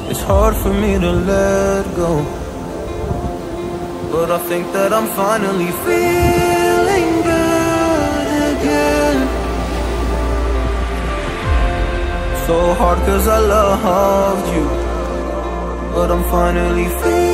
It's hard for me to let go, but I think that I'm finally feeling good again. So hard 'cause I loved you, but I'm finally feeling